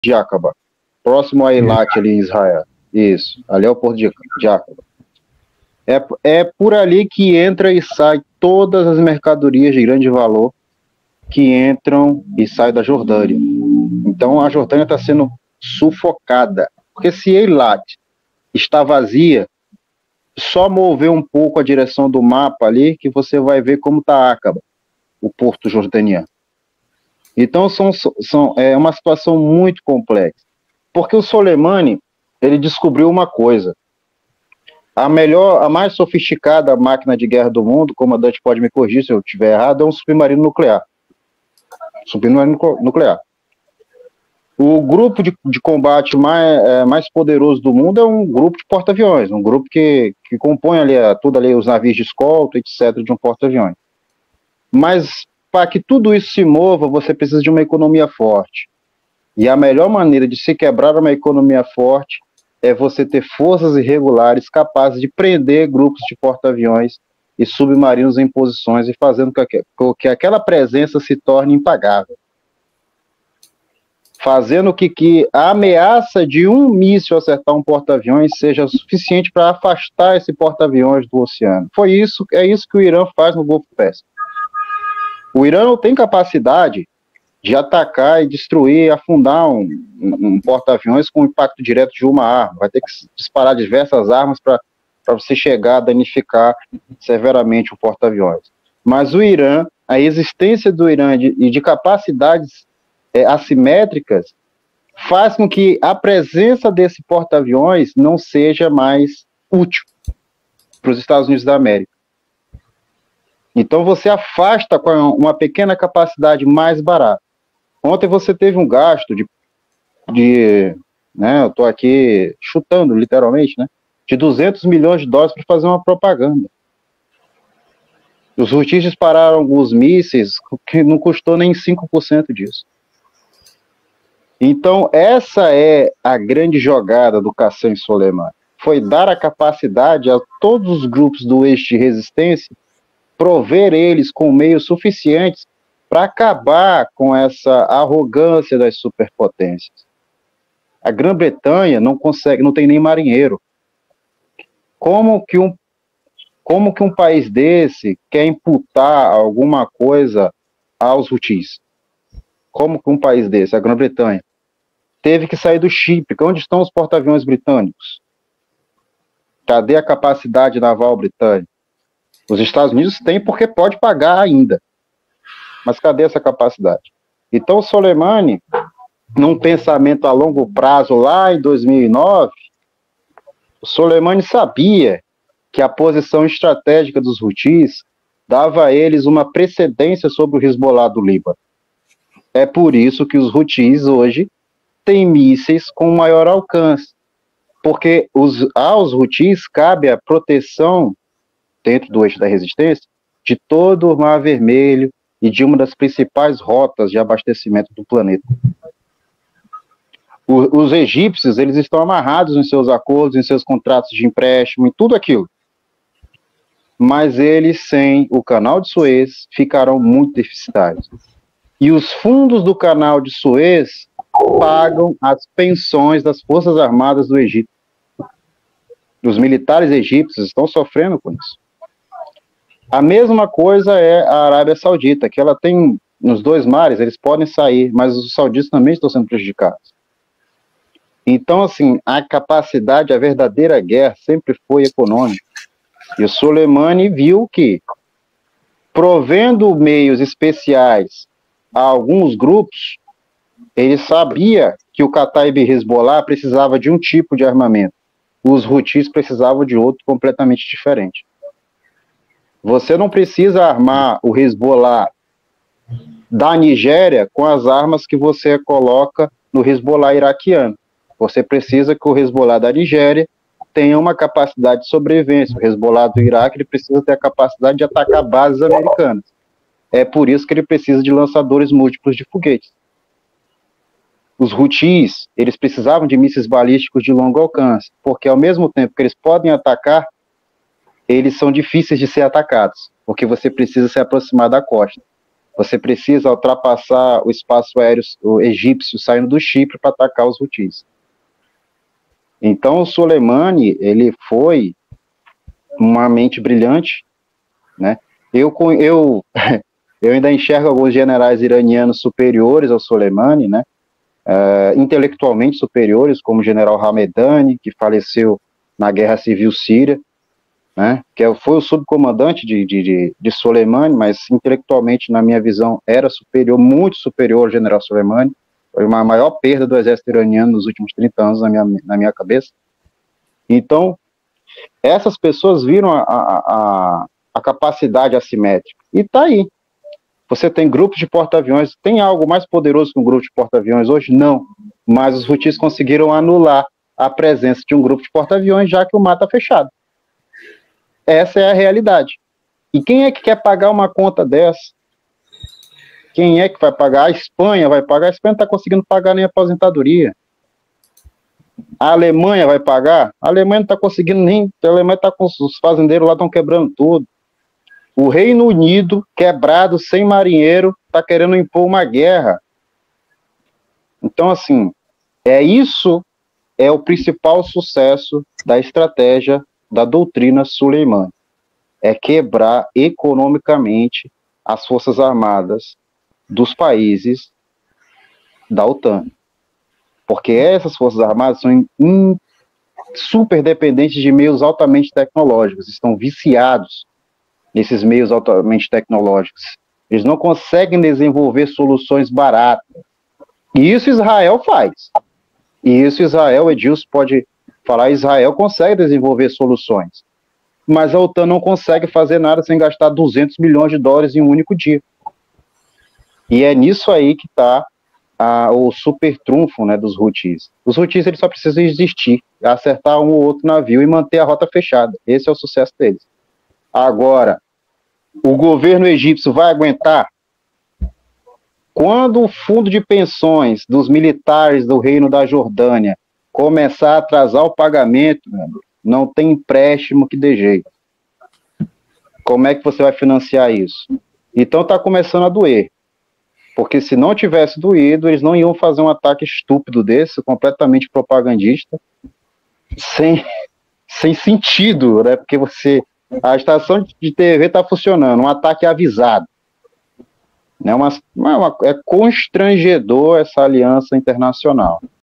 de Aqaba, próximo a Eilat, ali em Israel. Isso, ali é o porto de Aqaba. É por ali que entra e sai todas as mercadorias de grande valor que entram e saem da Jordânia. Então a Jordânia está sendo sufocada, porque se Eilat está vazia, só mover um pouco a direção do mapa ali que você vai ver como está Aqaba, o porto jordaniano. Então é uma situação muito complexa, porque o Soleimani, ele descobriu uma coisa: a mais sofisticada máquina de guerra do mundo, o comandante pode me corrigir se eu estiver errado, é um submarino nuclear. O grupo de combate mais poderoso do mundo é um grupo de porta-aviões, um grupo que compõe ali tudo ali, os navios de escolta, etc., de um porta-aviões. Mas para que tudo isso se mova, você precisa de uma economia forte. E a melhor maneira de se quebrar uma economia forte é você ter forças irregulares capazes de prender grupos de porta-aviões e submarinos em posições e fazendo com que aquela presença se torne impagável. Fazendo que a ameaça de um míssil acertar um porta-aviões seja suficiente para afastar esse porta-aviões do oceano. É isso que o Irã faz no Golfo Pérsico. O Irã não tem capacidade de atacar e destruir e afundar um porta-aviões com impacto direto de uma arma. Vai ter que disparar diversas armas para você chegar a danificar severamente o porta-aviões. Mas o Irã, a existência do Irã e de capacidades assimétricas faz com que a presença desse porta-aviões não seja mais útil para os Estados Unidos da América. Então você afasta com uma pequena capacidade mais barata. Ontem você teve um gasto né, eu estou aqui chutando literalmente, né, de $200 milhões para fazer uma propaganda. Os Houthis dispararam alguns mísseis que não custou nem 5% disso. Então essa é a grande jogada do Qassem Soleimani. Foi dar a capacidade a todos os grupos do eixo de resistência, prover eles com meios suficientes para acabar com essa arrogância das superpotências. A Grã-Bretanha não tem nem marinheiro. Como que um país desse quer imputar alguma coisa aos Houthis? Como que um país desse, a Grã-Bretanha, teve que sair do Chipre? Onde estão os porta-aviões britânicos? Cadê a capacidade naval britânica? Os Estados Unidos têm porque pode pagar ainda. Mas cadê essa capacidade? Então, o Soleimani, num pensamento a longo prazo, lá em 2009, o Soleimani sabia que a posição estratégica dos Houthis dava a eles uma precedência sobre o Hezbollah do Líbano. É por isso que os Houthis hoje têm mísseis com maior alcance, porque aos Houthis cabe a proteção, dentro do eixo da resistência, de todo o Mar Vermelho e de uma das principais rotas de abastecimento do planeta. Os egípcios, eles estão amarrados em seus acordos, em seus contratos de empréstimo, em tudo aquilo. Mas eles, sem o canal de Suez, ficarão muito deficitários. E os fundos do canal de Suez pagam as pensões das Forças Armadas do Egito. Os militares egípcios estão sofrendo com isso. A mesma coisa é a Arábia Saudita, que ela tem, nos dois mares, eles podem sair, mas os sauditas também estão sendo prejudicados. Então, assim, a capacidade, a verdadeira guerra sempre foi econômica. E o Soleimani viu que, provendo meios especiais a alguns grupos, ele sabia que o Kataib Hezbollah precisava de um tipo de armamento. Os Houthis precisavam de outro completamente diferente. Você não precisa armar o Hezbollah da Nigéria com as armas que você coloca no Hezbollah iraquiano. Você precisa que o Hezbollah da Nigéria tenha uma capacidade de sobrevivência. O Hezbollah do Iraque ele precisa ter a capacidade de atacar bases americanas. É por isso que ele precisa de lançadores múltiplos de foguetes. Os Houthis, eles precisavam de mísseis balísticos de longo alcance, porque ao mesmo tempo que eles podem atacar, eles são difíceis de ser atacados, porque você precisa se aproximar da costa. Você precisa ultrapassar o espaço aéreo egípcio saindo do Chipre para atacar os Houthis. Então, o Soleimani, ele foi uma mente brilhante, né? Eu ainda enxergo alguns generais iranianos superiores ao Soleimani, né? Intelectualmente superiores, como o general Hamedani, que faleceu na Guerra Civil Síria, né? Que foi o subcomandante de Soleimani, mas intelectualmente, na minha visão, era superior, muito superior ao general Soleimani. Foi a maior perda do exército iraniano nos últimos 30 anos na minha cabeça. Então, essas pessoas viram a capacidade assimétrica. E está aí. Você tem grupos de porta-aviões. Tem algo mais poderoso que um grupo de porta-aviões hoje? Não. Mas os Houthis conseguiram anular a presença de um grupo de porta-aviões, já que o mar está fechado. Essa é a realidade. E quem é que quer pagar uma conta dessa? Quem é que vai pagar? A Espanha vai pagar? A Espanha não está conseguindo pagar nem a aposentadoria. A Alemanha vai pagar? A Alemanha não está conseguindo nem... A Alemanha está com os fazendeiros lá, estão quebrando tudo. O Reino Unido, quebrado, sem marinheiro, está querendo impor uma guerra. Então, assim, isso é o principal sucesso da estratégia da doutrina Soleimani. É quebrar economicamente as forças armadas dos países da OTAN. Porque essas forças armadas são super dependentes de meios altamente tecnológicos, estão viciados nesses meios altamente tecnológicos. Eles não conseguem desenvolver soluções baratas. E isso Israel faz. E isso Israel, Edilson pode falar, Israel consegue desenvolver soluções. Mas a OTAN não consegue fazer nada sem gastar 200 milhões de dólares em um único dia. E é nisso aí que está o super trunfo, né, dos Houthis. Os Houthis eles só precisam existir, acertar um ou outro navio e manter a rota fechada. Esse é o sucesso deles. Agora, o governo egípcio vai aguentar? Quando o fundo de pensões dos militares do Reino da Jordânia começar a atrasar o pagamento, não tem empréstimo que dê jeito. Como é que você vai financiar isso? Então está começando a doer. Porque se não tivesse doído, eles não iam fazer um ataque estúpido desse, completamente propagandista, sem sentido, né? Porque a estação de TV está funcionando, um ataque avisado. É constrangedor essa aliança internacional.